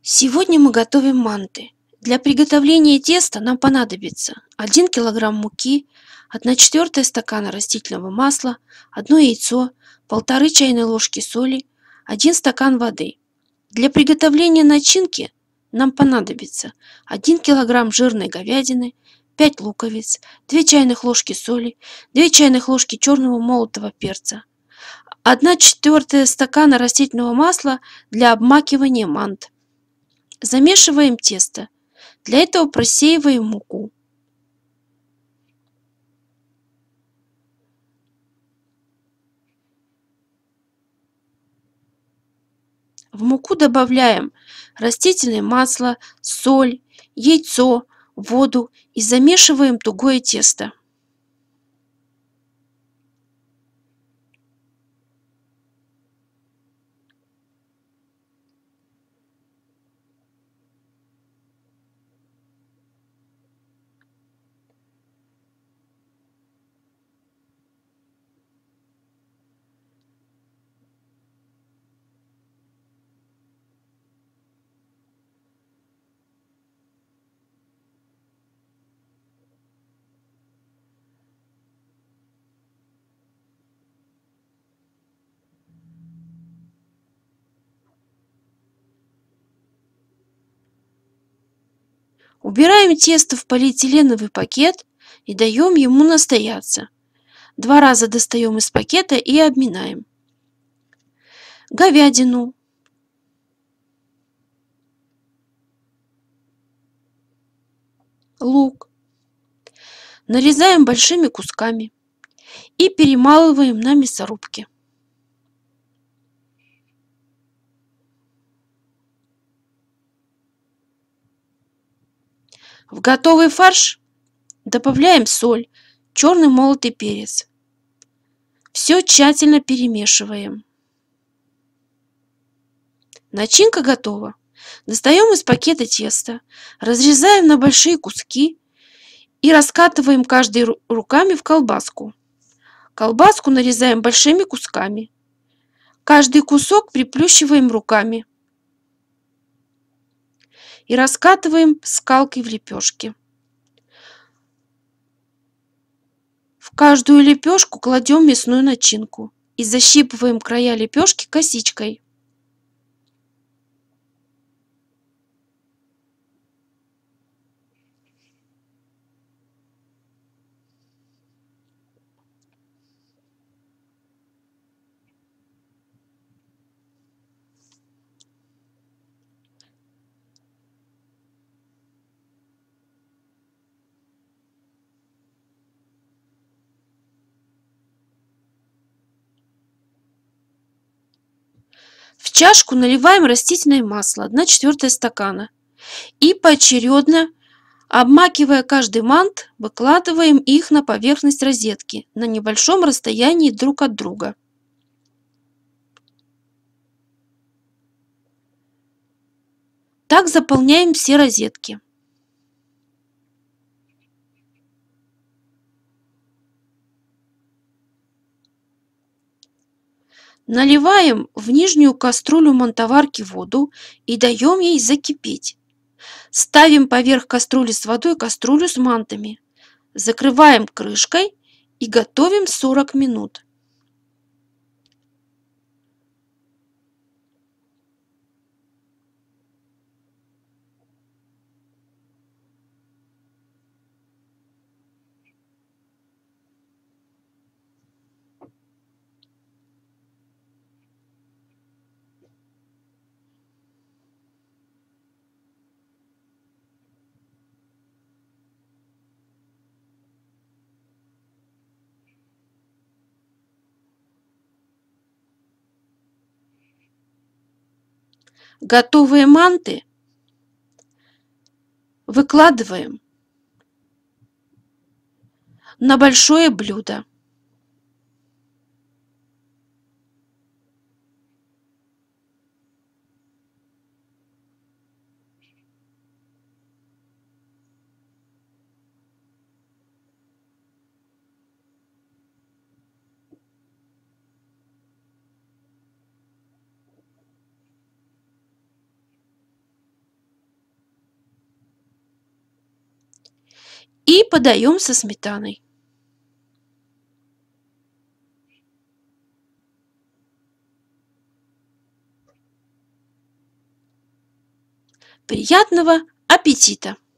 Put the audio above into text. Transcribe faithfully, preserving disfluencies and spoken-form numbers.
Сегодня мы готовим манты. Для приготовления теста нам понадобится один килограмм муки, одна четвертая стакана растительного масла, одно яйцо, полторы чайной ложки соли, один стакан воды. Для приготовления начинки нам понадобится один килограмм жирной говядины, пять луковиц, две чайных ложки соли, две чайных ложки черного молотого перца, одна четвертая стакана растительного масла для обмакивания мант. Замешиваем тесто. Для этого просеиваем муку. В муку добавляем растительное масло, соль, яйцо, воду и замешиваем тугое тесто. Убираем тесто в полиэтиленовый пакет и даем ему настояться. Два раза достаем из пакета и обминаем. Говядину, лук нарезаем большими кусками и перемалываем на мясорубке. В готовый фарш добавляем соль, черный молотый перец. Все тщательно перемешиваем. Начинка готова. Достаем из пакета тесто, разрезаем на большие куски и раскатываем каждый руками в колбаску. Колбаску нарезаем большими кусками. Каждый кусок приплющиваем руками и раскатываем скалкой в лепешки. В каждую лепешку кладем мясную начинку и защипываем края лепешки косичкой. В чашку наливаем растительное масло одна четвертая стакана и поочередно, обмакивая каждый мант, выкладываем их на поверхность розетки на небольшом расстоянии друг от друга. Так заполняем все розетки. Наливаем в нижнюю кастрюлю мантоварки воду и даем ей закипеть. Ставим поверх кастрюли с водой кастрюлю с мантами. Закрываем крышкой и готовим сорок минут. Готовые манты выкладываем на большое блюдо. и подаем со сметаной. Приятного аппетита!